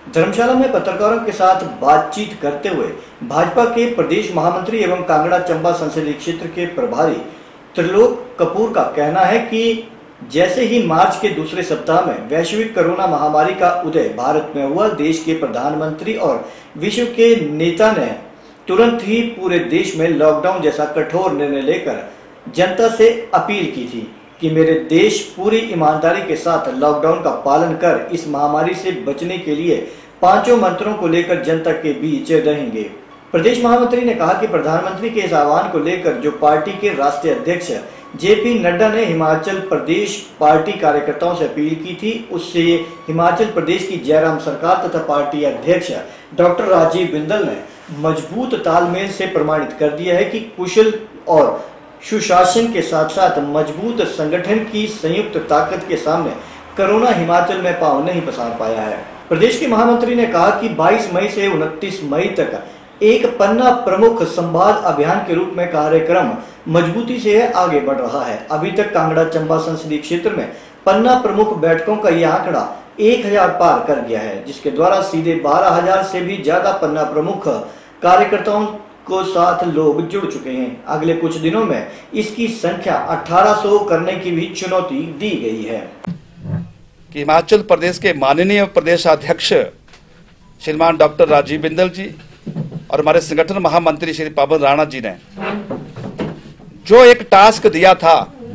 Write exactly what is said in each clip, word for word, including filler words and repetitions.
धर्मशाला में पत्रकारों के साथ बातचीत करते हुए भाजपा के प्रदेश महामंत्री एवं कांगड़ा चंबा संसदीय क्षेत्र के प्रभारी त्रिलोक कपूर का कहना है कि जैसे ही मार्च के दूसरे सप्ताह में वैश्विक कोरोना महामारी का उदय भारत में हुआ, देश के प्रधानमंत्री और विश्व के नेता ने तुरंत ही पूरे देश में लॉकडाउन जैसा कठोर निर्णय लेकर जनता से अपील की थी कि मेरे देश पूरी ईमानदारी के साथ लॉकडाउन का पालन कर इस महामारी से बचने के लिए पांचों मंत्रों को लेकर जनता के बीच रहेंगे। प्रदेश महामंत्री ने कहा कि प्रधानमंत्री के इस आह्वान को लेकर जो पार्टी के राष्ट्रीय अध्यक्ष जेपी नड्डा ने हिमाचल प्रदेश पार्टी कार्यकर्ताओं से अपील की थी, उससे हिमाचल प्रदेश की जयराम सरकार तथा पार्टी अध्यक्ष डॉक्टर राजीव बिंदल ने मजबूत तालमेल से प्रमाणित कर दिया है कि कुशल और सुशासन के साथ साथ मजबूत संगठन की संयुक्त ताकत के सामने कोरोना हिमाचल में पांव नहीं पसार पाया है। प्रदेश के महामंत्री ने कहा कि बाईस मई से उनतीस मई तक एक पन्ना प्रमुख संवाद अभियान के रूप में कार्यक्रम मजबूती से आगे बढ़ रहा है। अभी तक कांगड़ा चंबा संसदीय क्षेत्र में पन्ना प्रमुख बैठकों का यह आंकड़ा एक हजार पार कर गया है, जिसके द्वारा सीधे बारह हजार से भी ज्यादा पन्ना प्रमुख कार्यकर्ताओं को साथ लोग जुड़ चुके हैं। अगले कुछ दिनों में इसकी संख्या अठारह सौ करने की भी चुनौती दी गई है। कि हिमाचल प्रदेश के माननीय प्रदेश अध्यक्ष श्रीमान डॉक्टर राजीव बिंदल जी और हमारे संगठन महामंत्री श्री पवन राणा जी ने जो एक टास्क दिया था,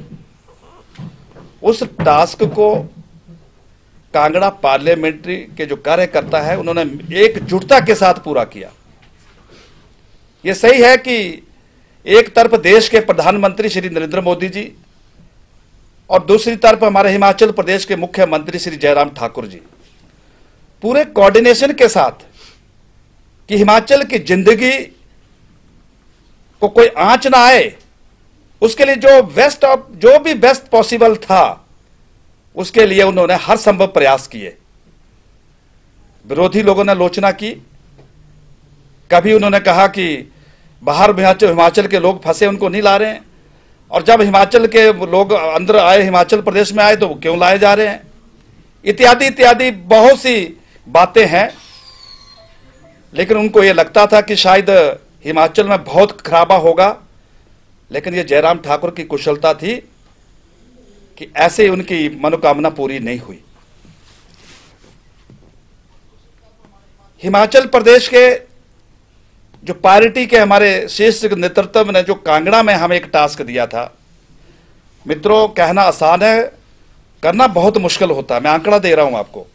उस टास्क को कांगड़ा पार्लियामेंट्री के जो कार्यकर्ता है उन्होंने एकजुटता के साथ पूरा किया। यह सही है कि एक तरफ देश के प्रधानमंत्री श्री नरेंद्र मोदी जी और दूसरी तरफ हमारे हिमाचल प्रदेश के मुख्यमंत्री श्री जयराम ठाकुर जी पूरे कोऑर्डिनेशन के साथ कि हिमाचल की जिंदगी को कोई आंच ना आए, उसके लिए जो बेस्ट ऑफ जो भी बेस्ट पॉसिबल था उसके लिए उन्होंने हर संभव प्रयास किए। विरोधी लोगों ने आलोचना की, कभी उन्होंने कहा कि बाहर हिमाचल के लोग फंसे उनको नहीं ला रहे हैं, और जब हिमाचल के लोग अंदर आए, हिमाचल प्रदेश में आए, तो वो क्यों लाए जा रहे हैं, इत्यादि इत्यादि बहुत सी बातें हैं। लेकिन उनको ये लगता था कि शायद हिमाचल में बहुत खराबा होगा, लेकिन ये जयराम ठाकुर की कुशलता थी कि ऐसे उनकी मनोकामना पूरी नहीं हुई। हिमाचल प्रदेश के जो पार्टी के हमारे शीर्ष नेतृत्व ने जो कांगड़ा में हमें एक टास्क दिया था, मित्रों कहना आसान है, करना बहुत मुश्किल होता है। मैं आंकड़ा दे रहा हूं आपको,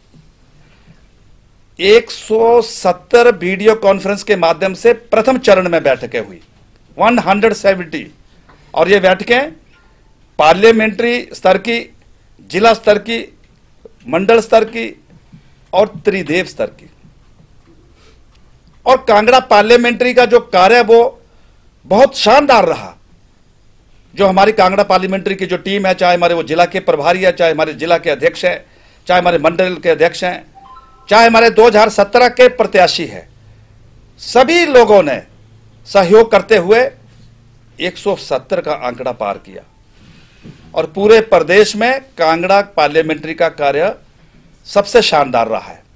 एक सौ सत्तर वीडियो कॉन्फ्रेंस के माध्यम से प्रथम चरण में बैठकें हुई, एक सौ सत्तर, और ये बैठकें पार्लियामेंट्री स्तर की, जिला स्तर की, मंडल स्तर की और त्रिदेव स्तर की। और कांगड़ा पार्लियामेंट्री का जो कार्य है वो बहुत शानदार रहा। जो हमारी कांगड़ा पार्लियामेंट्री की जो टीम है, चाहे हमारे वो जिला के प्रभारी है, चाहे हमारे जिला के अध्यक्ष हैं, चाहे हमारे मंडल के अध्यक्ष हैं, चाहे हमारे दो हज़ार सत्रह के प्रत्याशी हैं, सभी लोगों ने सहयोग करते हुए एक सौ सत्तर का आंकड़ा पार किया। और पूरे प्रदेश में कांगड़ा पार्लियामेंट्री का कार्य सबसे शानदार रहा है।